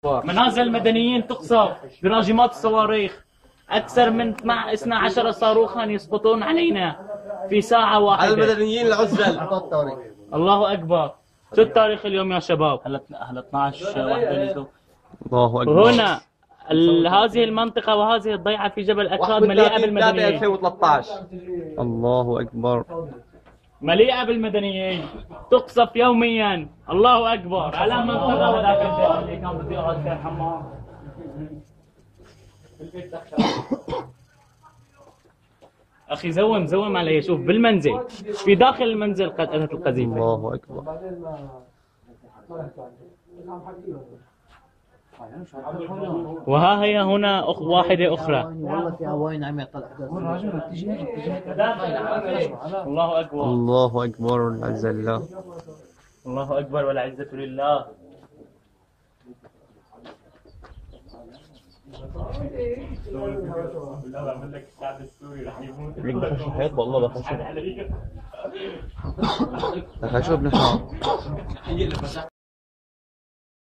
منازل المدنيين تقصف براجمات الصواريخ. أكثر من 12 صاروخا يسقطون علينا في ساعة واحدة. على المدنيين العزل. الله أكبر. شو التاريخ اليوم يا شباب؟ هلا 12/1 الله أكبر. هنا هذه المنطقة وهذه الضيعة في جبل أكراد مليئة بالمدنيين. 2013. الله أكبر. مليئة بالمدنيين تقصف يوميا. الله أكبر. على منطقة وذاك البيت اللي كان بده يقعد فيها الحمام. أخي زوم علي. شوف بالمنزل، في داخل المنزل قد أتت القذيفة. الله أكبر. وها هي هنا واحدة أخرى. والله في عوين عم يطلع. الله أكبر. الله أكبر والعزة لله. الله أكبر والعزة لله. حيط والله بخشب. بخشب نحن.